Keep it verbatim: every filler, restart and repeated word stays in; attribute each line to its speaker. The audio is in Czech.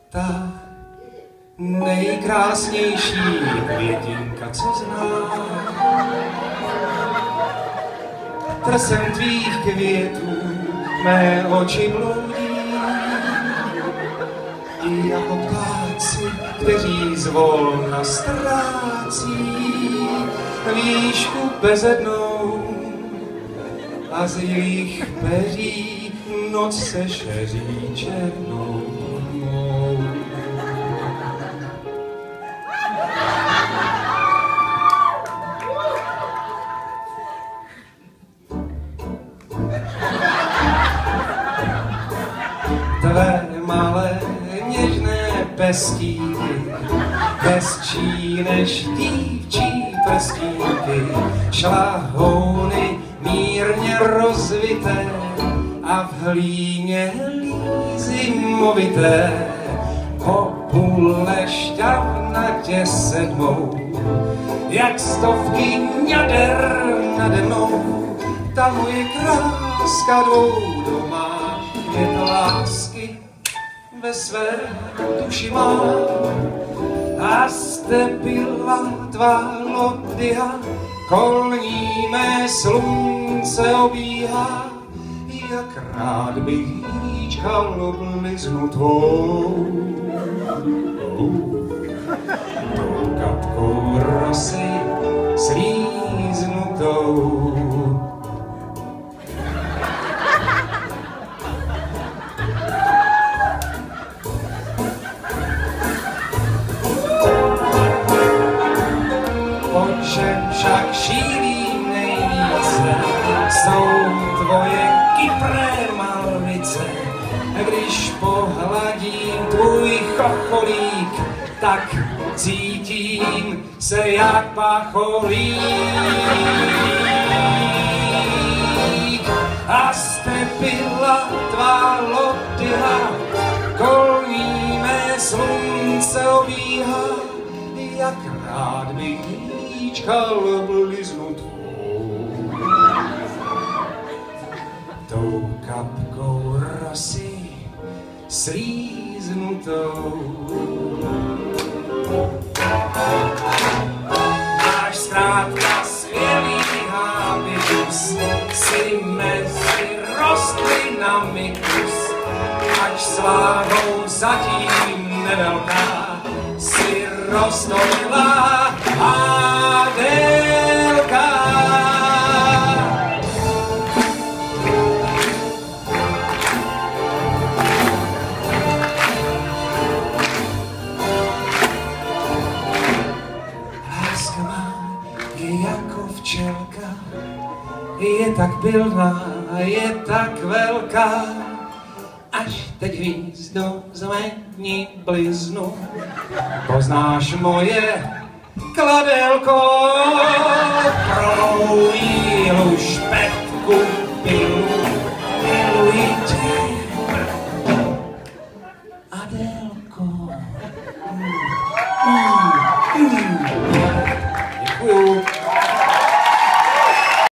Speaker 1: Ta nejkrásnější květinka, co znám. Trsem tvých květů mé oči bloudí, i jako ptáci, kteří zvolna ztrácí výšku bezednou a z jejich peří noc se šeří černou tmou. Tvé malé něžné pestínky, hezčí než dívčí prstínky, šlahouny mírně rozvité a v hlíně lízy movité, popule šťavnatě sedmou, jak stovky ňader nade mnou. Ta moje kráska dvou domá, květ lásky ve své duši má. A zde byla tvá lodyha, kolní mé slunce obíhá, jak rád bych jíčkal obliznu tvou. Tou kapkou rosy slíznutou. Však šílím nejvíce jsou tvoje kypré malvice. Když pohladím tvůj chocholík, tak cítím se jak pacholík. A zde byla tvá lodyha, kolní mé slunce obíhá, jak rád bych jíčkal obliznu tvou. Tou kapkou rosy slíznutou. Máš zkrátka skvělý habitus, si mezi rostlinami kus, ač sláhou zatím nevelká, si rostomilá Adélka. Láska má je jako včelka, je tak pilná, je tak velká, až teď hvízdo zvedni bliznu, poznáš moje kladelko, pro jílu špetku pil.